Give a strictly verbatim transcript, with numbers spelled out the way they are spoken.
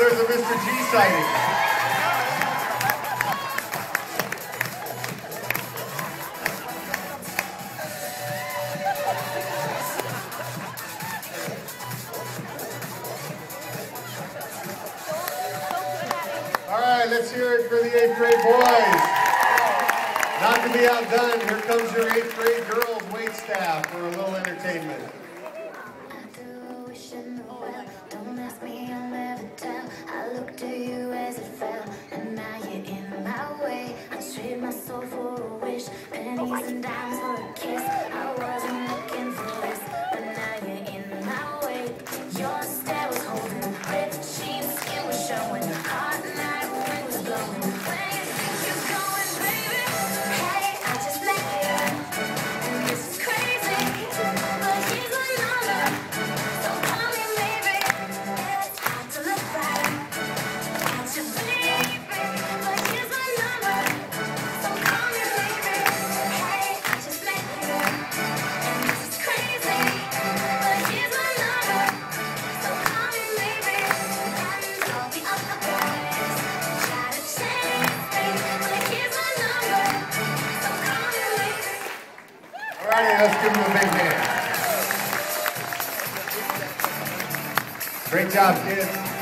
there's a Mister G sighting. All right, let's hear it for the eighth grade boys. Not to be outdone, here comes your eighth grade girls wait staff for a little entertainment. Don't ask me, I'll never tell. I looked at you as it fell, and now you're in my way. I trade my soul for a wish, pennies and dimes for a kiss. I wasn't looking for this, but now you're in my way. Your stare was holding, ripped jeans, skin was showing, hot night wind was blowing. Where you think you're going, baby? Hey, I just met you, and this is crazy, but here's my number, so call me maybe. It's hard to look right at you, baby, but here's my number, so call me maybe. Hey, I just met you, and this is crazy, but here's my number, so call me maybe. And all the other boys try to chase me, but here's my number, so call me maybe. All righty, let's give them a big hand. Great job, kids.